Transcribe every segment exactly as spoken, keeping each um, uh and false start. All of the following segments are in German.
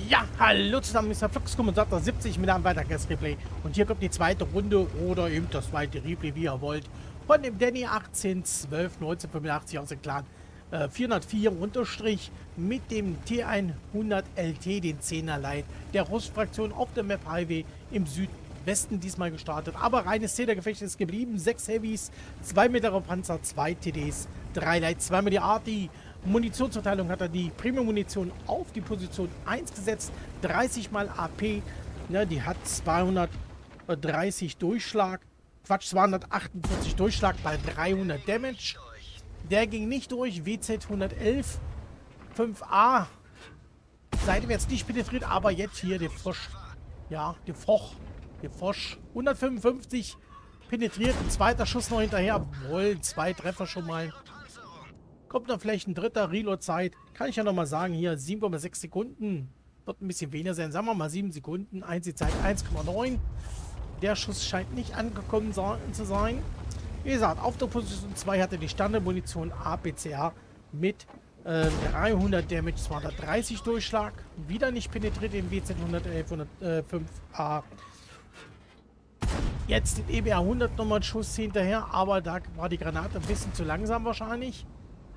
Ja, hallo zusammen, Mister Flux, Kommentator siebzig mit einem weiteren Replay. Und hier kommt die zweite Runde oder eben das zweite Replay, wie ihr wollt, von dem Danny achtzehn zwölf neunzehnhundertfünfundachtzig aus dem Clan äh, vierhundertvier unterstrich mit dem T hundert L T, den zehner Light der Russ-Fraktion auf der Map Highway im Südwesten diesmal gestartet. Aber reines Zählergefecht ist geblieben. Sechs Heavys, zwei mittlere Panzer, zwei T Ds, drei Lights, zweimal die Arti. Munitionsverteilung hat er die Premium-Munition auf die Position eins gesetzt. dreißig mal A P. Ja, die hat zweihundertdreißig Durchschlag. Quatsch, zweihundertachtundvierzig Durchschlag bei dreihundert Damage. Der ging nicht durch. W Z hundertelf. fünf A. Seitdem jetzt nicht penetriert, aber jetzt hier der Frosch. Ja, der Frosch. Der Frosch. hundertfünfundfünfzig penetriert. Ein zweiter Schuss noch hinterher. Wohl, zwei Treffer schon mal. Kommt dann vielleicht ein dritter Reload-Zeit. Kann ich ja nochmal sagen, hier sieben Komma sechs Sekunden. Wird ein bisschen weniger sein. Sagen wir mal sieben Sekunden. Einzelzeit eins Komma neun. Der Schuss scheint nicht angekommen zu sein. Wie gesagt, auf der Position zwei hatte die Standardmunition A P C A mit äh, dreihundert Damage, zweihundertdreißig Durchschlag. Wieder nicht penetriert im W Z hundertelf, hundertfünf A. Jetzt den E B R hundert nochmal einen Schuss hinterher, aber da war die Granate ein bisschen zu langsam wahrscheinlich.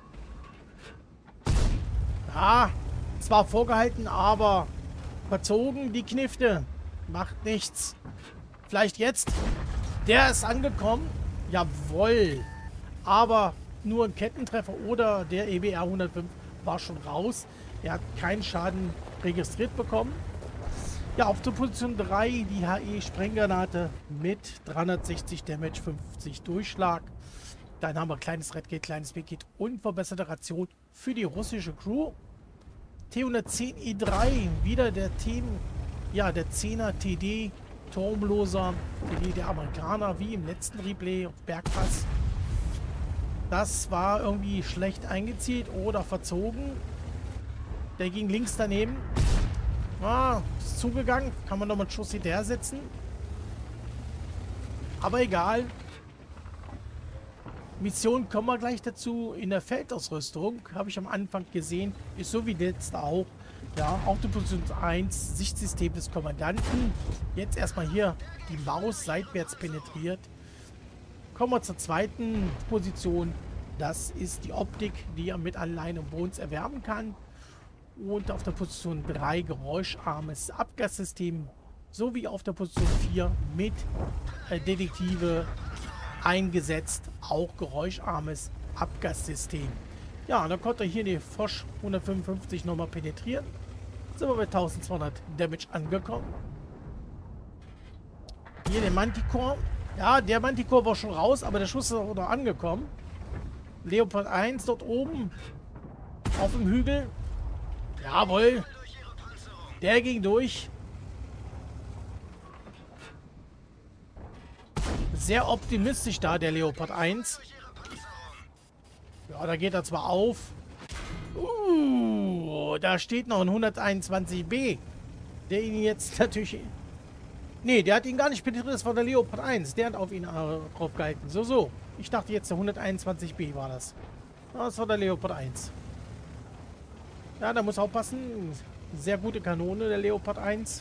Ja, zwar vorgehalten, aber verzogen die Knifte. Macht nichts. Vielleicht jetzt. Der ist angekommen. Jawohl. Aber nur ein Kettentreffer oder der E B R hundertfünf war schon raus. Er hat keinen Schaden registriert bekommen. Ja, auf der Position drei die H E-Sprenggranate mit dreihundertsechzig Damage, fünfzig Durchschlag. Dann haben wir kleines Redkit, kleines B-Kit und verbesserte Ration für die russische Crew. T hundertzehn E drei, wieder der Team, ja, der zehner T D, turmloser T D der Amerikaner, wie im letzten Replay auf Bergpass. Das war irgendwie schlecht eingezielt oder verzogen. Der ging links daneben. Ah, ist zugegangen. Kann man nochmal einen Schuss hinterher setzen. Aber egal. Mission kommen wir gleich dazu. In der Feldausrüstung, habe ich am Anfang gesehen, ist so wie jetzt auch. Ja, auf der Position eins, Sichtsystem des Kommandanten. Jetzt erstmal hier die Maus seitwärts penetriert. Kommen wir zur zweiten Position. Das ist die Optik, die er mit Anleihen und Bones erwerben kann. Und auf der Position drei geräuscharmes Abgassystem. Sowie auf der Position vier mit äh, Detektive eingesetzt, auch geräuscharmes Abgassystem. Ja, und dann konnte er hier die Frosch hundertfünfundfünfzig nochmal penetrieren. Sind wir bei eintausendzweihundert Damage angekommen. Hier der Manticore. Ja, der Manticore war schon raus, aber der Schuss ist auch noch angekommen. Leopard eins dort oben auf dem Hügel. Jawohl. Der ging durch. Sehr optimistisch da, der Leopard eins. Ja, da geht er zwar auf. Uh, da steht noch ein hunderteinundzwanzig B. Der ihn jetzt natürlich... Nee, der hat ihn gar nicht penetriert, das war der Leopard eins. Der hat auf ihn äh, drauf gehalten. So, so. Ich dachte jetzt, der hunderteinundzwanzig B war das. Das war der Leopard eins. Ja, da muss aufpassen. Sehr gute Kanone, der Leopard eins.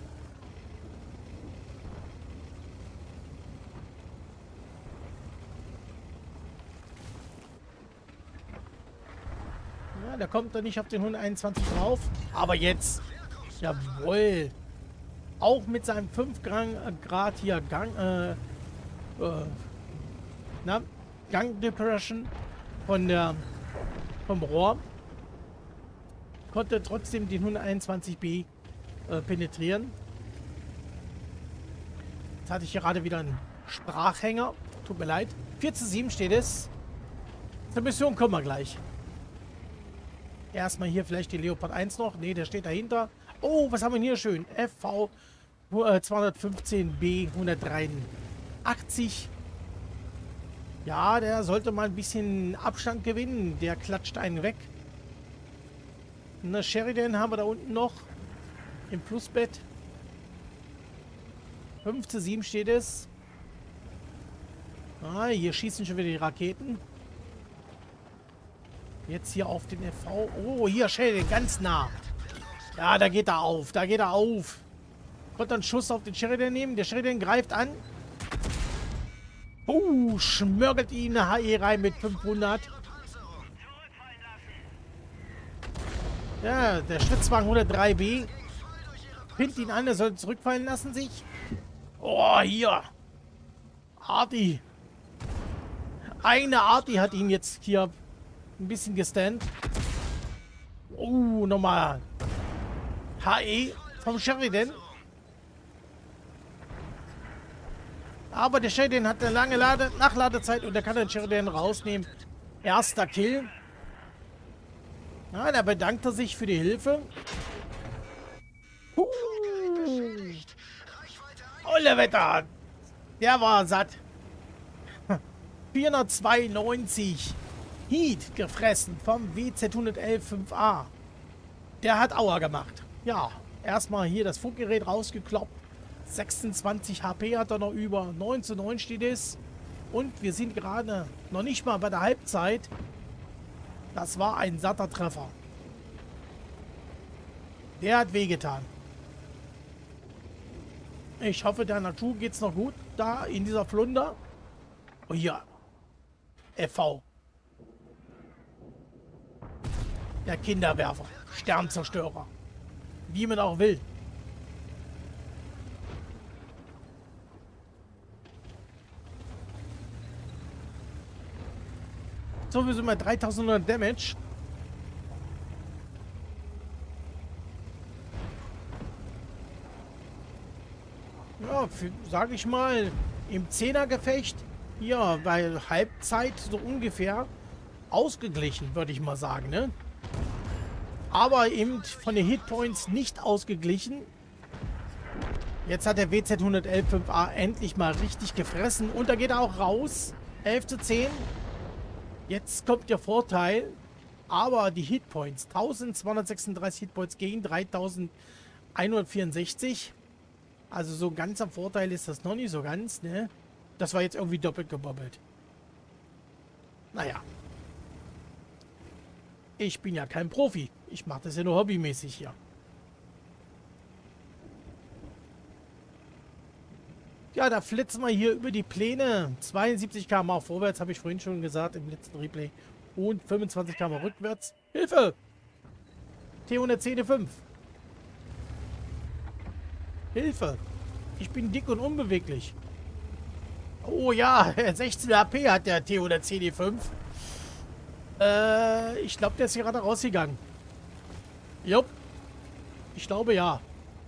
Da kommt er nicht auf den hunderteinundzwanzig drauf. Aber jetzt. Jawohl. Auch mit seinem fünf Grad hier Gang, äh, äh, na, Gang Depression von der, vom Rohr. Konnte trotzdem den hunderteinundzwanzig B äh, penetrieren. Jetzt hatte ich gerade wieder einen Sprachhänger. Tut mir leid. vier zu sieben steht es. Zur Mission kommen wir gleich. Erstmal hier vielleicht die Leopard eins noch. Ne, der steht dahinter. Oh, was haben wir hier schön? F V zweihundertfünfzehn B hundertdreiundachtzig. Ja, der sollte mal ein bisschen Abstand gewinnen. Der klatscht einen weg. Eine Sheridan haben wir da unten noch. Im Flussbett. fünf zu sieben steht es. Ah, hier schießen schon wieder die Raketen. Jetzt hier auf den F V. Oh, hier Sheridan, ganz nah. Ja, da geht er auf. Da geht er auf. Konnte einen Schuss auf den Sheridan nehmen. Der Sheridan greift an. Oh, schmörgelt ihn eine H E rein mit fünfhundert. Ja, der Schritzwagen hundertdrei B. Pinnt ihn an, er soll zurückfallen lassen sich. Oh, hier. Arti. Eine Arti hat ihn jetzt hier ein bisschen gestannt. Oh, nochmal. H E vom Sheridan. Aber der Sheridan hat eine lange Lade Nachladezeit und da kann den Sheridan rausnehmen. Erster Kill. Ja, da bedankt er sich für die Hilfe. Uh. Olle Wetter. Der war satt. vierhundertzweiundneunzig Heat gefressen vom W Z hundertelf fünf A. Der hat Aua gemacht. Ja, erstmal hier das Funkgerät rausgekloppt. sechsundzwanzig H P hat er noch über. neun zu neun steht es. Und wir sind gerade noch nicht mal bei der Halbzeit. Das war ein satter Treffer. Der hat wehgetan. Ich hoffe, der Natur geht's noch gut da in dieser Flunder. Oh ja. F V. Der Kinderwerfer. Sternzerstörer. Wie man auch will. So, wir sind bei dreitausendeinhundert Damage. Ja, sage ich mal, im Zehnergefecht, ja, bei Halbzeit so ungefähr ausgeglichen, würde ich mal sagen, ne? Aber eben von den Hitpoints nicht ausgeglichen. Jetzt hat der W Z hundertelf fünf A endlich mal richtig gefressen und da geht er auch raus. elf zu zehn. Jetzt kommt der Vorteil, aber die Hitpoints, eintausendzweihundertsechsunddreißig Hitpoints gegen dreitausendeinhundertvierundsechzig. Also so ganz am Vorteil ist das noch nicht so ganz, ne? Das war jetzt irgendwie doppelt gebobbelt. Naja. Ich bin ja kein Profi. Ich mache das ja nur hobbymäßig hier. Ja, da flitzen wir hier über die Pläne. zweiundsiebzig Kilometer pro Stunde vorwärts, habe ich vorhin schon gesagt im letzten Replay. Und fünfundzwanzig Kilometer pro Stunde rückwärts. Hilfe! T hundertzehn fünf. Hilfe! Ich bin dick und unbeweglich. Oh ja, sechzehn H P hat der T hundertzehn fünf. Äh, ich glaube, der ist gerade rausgegangen. Jupp. Ich glaube ja.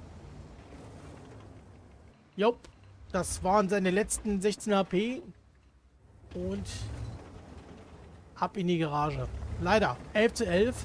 Jupp. Das waren seine letzten sechzehn H P. Und ab in die Garage. Leider. elf zu elf.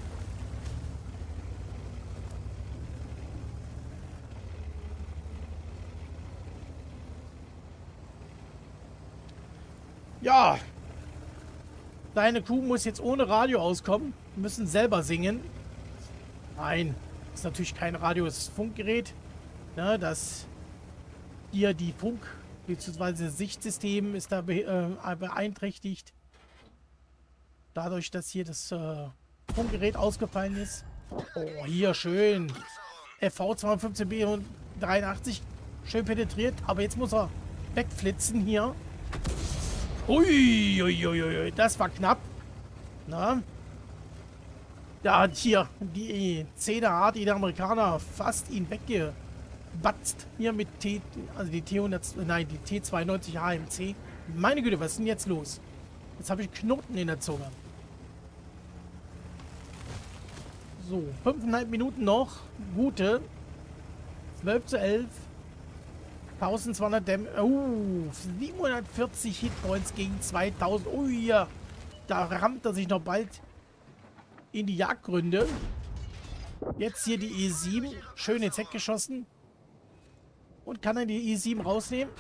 Ja. Deine Kuh muss jetzt ohne Radio auskommen. Wir müssen selber singen. Nein. Ist natürlich kein Radio, es ist ein Funkgerät. Ja, das... Hier die Funk- bzw. Sichtsystem ist da be äh, beeinträchtigt. Dadurch, dass hier das äh, Funkgerät ausgefallen ist. Oh, hier schön. F V zweihundertfünfzehn B und dreiundachtzig. Schön penetriert. Aber jetzt muss er wegflitzen hier. Ui, ui, ui, ui, das war knapp. Na? Da hat hier die zehner Art, die der Amerikaner fast ihn wegge... batzt hier mit T, also die T hundert, nein, die T zweiundneunzig H M C. Meine Güte, was ist denn jetzt los? Jetzt habe ich Knoten in der Zunge. So, fünfeinhalb Minuten noch. Gute. zwölf zu elf. eintausendzweihundert Dämm. Oh, siebenhundertvierzig Hitpoints gegen zweitausend. Oh ja, da rammt er sich noch bald in die Jagdgründe. Jetzt hier die E sieben. Schön ins Heck geschossen. Und kann er die E sieben rausnehmen?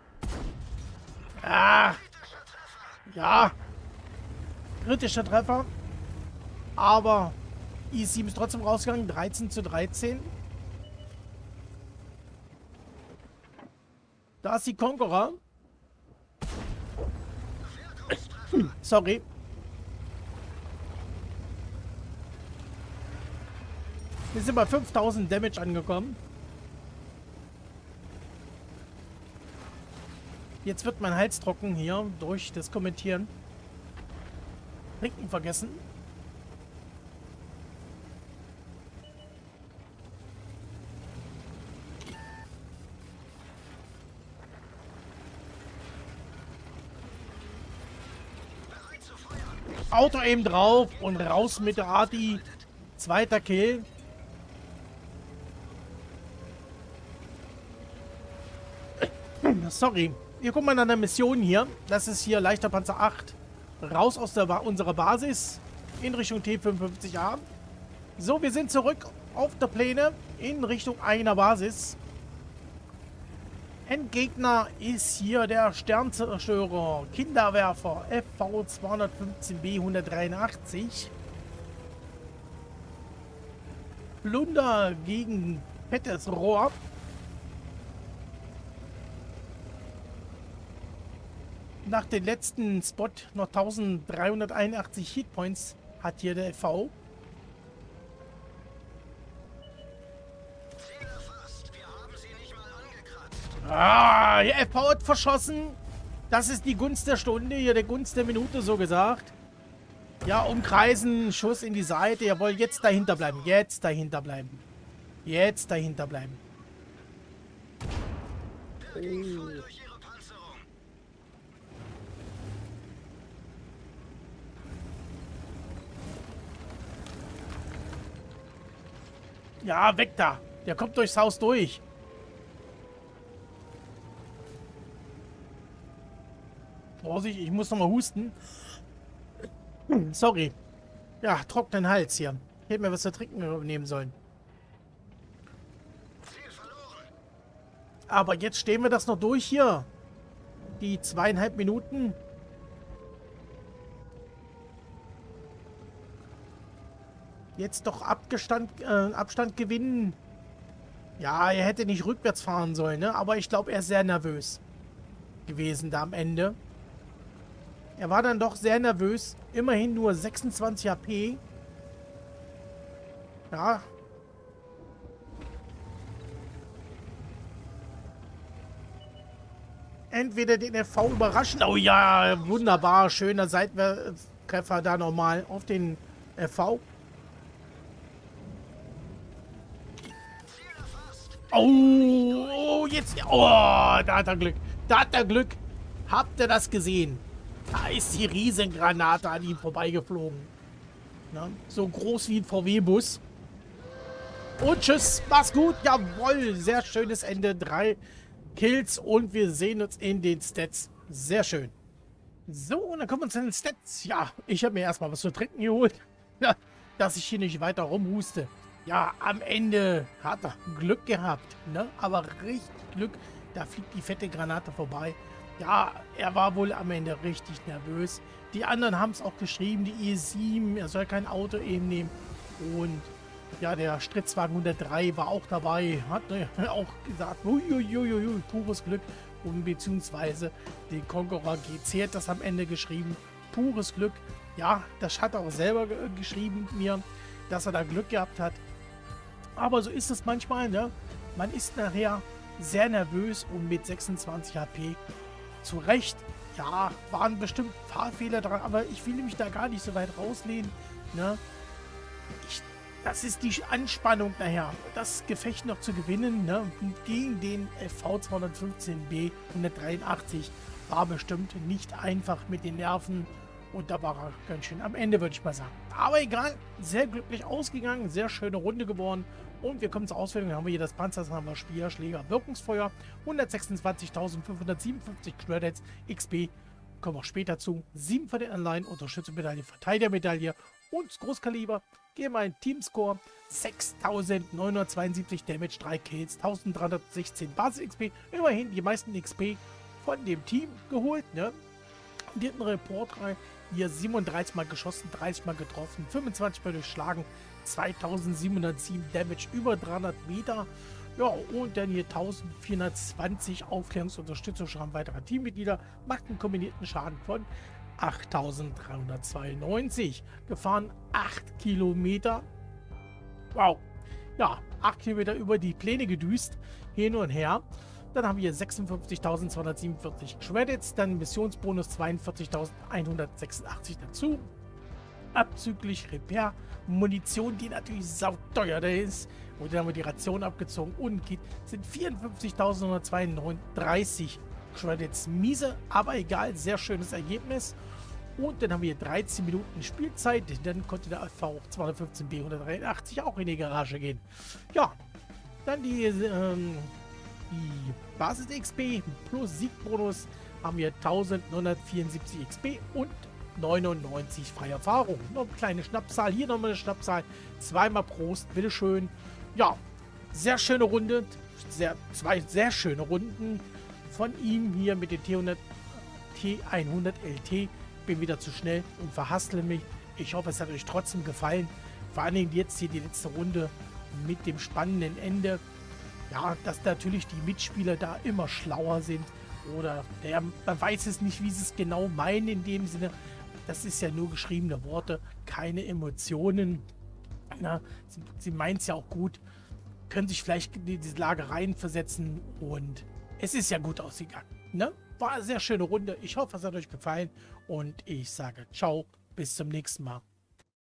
Ah. Ja. Kritischer Treffer. Aber E sieben ist trotzdem rausgegangen. dreizehn zu dreizehn. Da ist die Conqueror. Sorry. Wir sind bei fünftausend Damage angekommen. Jetzt wird mein Hals trocken hier durch das Kommentieren. Trinken vergessen. Auto eben drauf und raus mit der Arti. Zweiter Kill. Sorry. Wir gucken mal an der Mission hier. Das ist hier leichter Panzer acht. Raus aus der ba unserer Basis. In Richtung T fünfundfünfzig A. So, wir sind zurück auf der Pläne. In Richtung einer Basis. Endgegner ist hier der Sternzerstörer. Kinderwerfer. F V zweihundertfünfzehn B hundertdreiundachtzig. Plunder gegen fettes Rohr. Nach dem letzten Spot noch eintausenddreihunderteinundachtzig Hitpoints hat hier der F V. Ah, der F V hat verschossen. Das ist die Gunst der Stunde, hier der Gunst der Minute, so gesagt. Ja, umkreisen, Schuss in die Seite. Jawohl, jetzt dahinter bleiben. Jetzt dahinter bleiben. Jetzt dahinter bleiben. Oh. Ja, weg da. Der kommt durchs Haus durch. Vorsicht, ich muss noch mal husten. Sorry. Ja, trockenen Hals hier. Ich hätte mir was zu trinken nehmen sollen. Aber jetzt stehen wir das noch durch hier. Die zweieinhalb Minuten. Jetzt doch Abgestand, äh, Abstand gewinnen. Ja, er hätte nicht rückwärts fahren sollen, ne? Aber ich glaube, er ist sehr nervös gewesen da am Ende. Er war dann doch sehr nervös. Immerhin nur sechsundzwanzig H P. Ja. Entweder den F V überraschen. Oh ja, wunderbar. Schöner Seitwärtstreffer da nochmal auf den F V. Oh, jetzt. Oh, da hat er Glück. Da hat er Glück. Habt ihr das gesehen? Da ist die Riesengranate an ihm vorbeigeflogen. Na, so groß wie ein V W-Bus. Und tschüss. Mach's gut. Jawohl. Sehr schönes Ende. Drei Kills. Und wir sehen uns in den Stats. Sehr schön. So, und dann kommen wir zu den Stats. Ja, ich habe mir erstmal was zu trinken geholt. Ja, dass ich hier nicht weiter rumhuste. Ja, am Ende hat er Glück gehabt, ne? Aber richtig Glück, da fliegt die fette Granate vorbei. Ja, er war wohl am Ende richtig nervös. Die anderen haben es auch geschrieben, die E sieben, er soll kein Auto eben nehmen. Und ja, der Stritzwagen hundertdrei war auch dabei, hat ne, auch gesagt, uiuiuiui, pures Glück. Und beziehungsweise den Conqueror G C hat das am Ende geschrieben, pures Glück. Ja, das hat er auch selber ge geschrieben mir, dass er da Glück gehabt hat. Aber so ist es manchmal, ne? Man ist nachher sehr nervös und mit sechsundzwanzig H P zu Recht. Ja, waren bestimmt Fahrfehler dran, aber ich will mich da gar nicht so weit rauslehnen, ne? Ich, das ist die Anspannung nachher, das Gefecht noch zu gewinnen, ne? Gegen den F V zweihundertfünfzehn B hundertdreiundachtzig war bestimmt nicht einfach mit den Nerven. Und da war er ganz schön am Ende, würde ich mal sagen. Aber egal, sehr glücklich ausgegangen, sehr schöne Runde geworden. Und wir kommen zur Auswertung. Dann haben wir hier das Panzer, dann haben wir Speer, Schläger, Wirkungsfeuer, hundertsechsundzwanzigtausendfünfhundertsiebenundfünfzig Credits, X P, kommen auch später zu, sieben von den Anleihen, Unterstützermedaille, Verteidigermedaille und das Großkaliber. Gehen wir in Teamscore, sechstausendneunhundertzweiundsiebzig Damage, drei Kills, eintausenddreihundertsechzehn Basis-X P, immerhin die meisten X P von dem Team geholt, ne? Die hatten Report hier siebenunddreißig Mal geschossen, dreißig Mal getroffen, fünfundzwanzig Mal durchschlagen, zweitausendsiebenhundertsieben Damage, über dreihundert Meter. Ja, und dann hier eintausendvierhundertzwanzig Aufklärungsunterstützungsschaden weiterer Teammitglieder, macht einen kombinierten Schaden von achttausenddreihundertzweiundneunzig. Gefahren acht Kilometer. Wow. ja, acht Kilometer über die Pläne gedüst, hin und her. Dann haben wir sechsundfünfzigtausendzweihundertsiebenundvierzig Credits, dann Missionsbonus zweiundvierzigtausendeinhundertsechsundachtzig dazu. Abzüglich Repair, Munition, die natürlich sauteuer da ist. Und dann haben wir die Ration abgezogen und geht, sind vierundfünfzigtausendneunhundertzweiunddreißig Credits. Miese, aber egal, sehr schönes Ergebnis. Und dann haben wir dreizehn Minuten Spielzeit. Dann konnte der V zweihundertfünfzehn B hundertdreiundachtzig auch in die Garage gehen. Ja, dann die, ähm, die Basis-X P plus Siegbonus haben wir eintausendneunhundertvierundsiebzig X P und neunundneunzig freie Erfahrung. Noch eine kleine Schnappzahl. Hier nochmal eine Schnappzahl. Zweimal Prost, bitteschön. Ja, sehr schöne Runde. Sehr, zwei sehr schöne Runden von ihm hier mit dem T hundert, T hundert L T. Bin wieder zu schnell und verhassle mich. Ich hoffe, es hat euch trotzdem gefallen. Vor allen Dingen jetzt hier die letzte Runde mit dem spannenden Ende. Ja, dass natürlich die Mitspieler da immer schlauer sind. Oder der, man weiß es nicht, wie sie es genau meinen in dem Sinne. Das ist ja nur geschriebene Worte, keine Emotionen. Na, sie sie meint es ja auch gut. Können sich vielleicht in diese Lage reinversetzen. Und es ist ja gut ausgegangen. Ne? War eine sehr schöne Runde. Ich hoffe, es hat euch gefallen. Und ich sage ciao, bis zum nächsten Mal.